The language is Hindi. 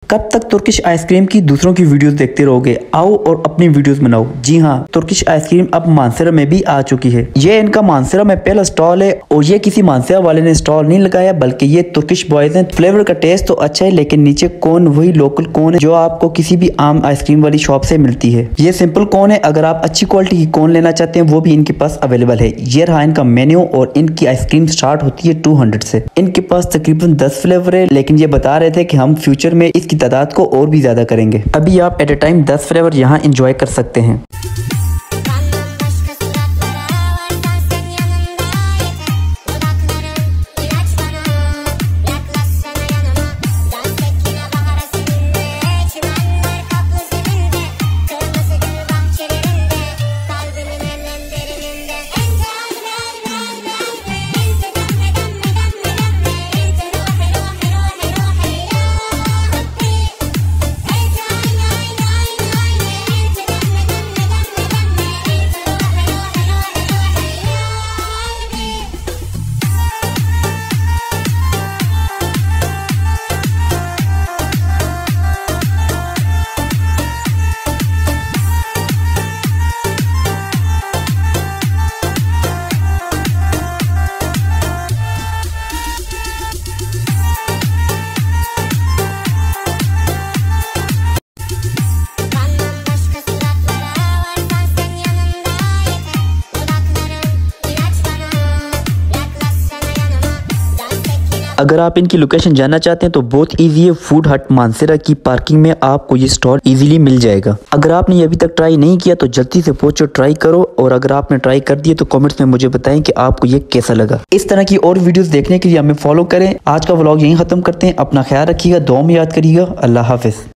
कब तक तुर्किश आइसक्रीम की दूसरों की वीडियोस देखते रहोगे? आओ और अपनी वीडियोस बनाओ। जी हाँ, तुर्किश आइसक्रीम अब मानसरा में भी आ चुकी है। ये इनका मानसरा में पहला स्टॉल है और ये किसी मानसरा वाले ने स्टॉल नहीं लगाया, बल्कि ये तुर्किश बॉयज हैं। फ्लेवर का टेस्ट तो अच्छा है, लेकिन नीचे कोन वही लोकल कोन है जो आपको किसी भी आम आइसक्रीम वाली शॉप से मिलती है। ये सिंपल कोन है। अगर आप अच्छी क्वालिटी की कोन लेना चाहते हैं वो भी इनके पास अवेलेबल है। ये रहा इनका मेन्यू और इनकी आइसक्रीम स्टार्ट होती है 200 से। इनके पास तकरीबन 10 फ्लेवर है, लेकिन ये बता रहे थे कि हम फ्यूचर में इसकी तादाद को और भी ज्यादा करेंगे। अभी आप एट ए टाइम 10 फ्लेवर यहाँ एंजॉय कर सकते हैं। अगर आप इनकी लोकेशन जानना चाहते हैं तो बहुत इजी है। फूड हट मानसरा की पार्किंग में आपको ये स्टॉल इजीली मिल जाएगा। अगर आपने ये अभी तक ट्राई नहीं किया तो जल्दी से पहुंचो, ट्राई करो। और अगर आपने ट्राई कर दिया तो कमेंट्स में मुझे बताएं कि आपको ये कैसा लगा। इस तरह की और वीडियोस देखने के लिए हमें फॉलो करें। आज का व्लॉग यहीं खत्म करते हैं। अपना ख्याल रखिएगा, दुआ में याद करिएगा। अल्लाह हाफिज।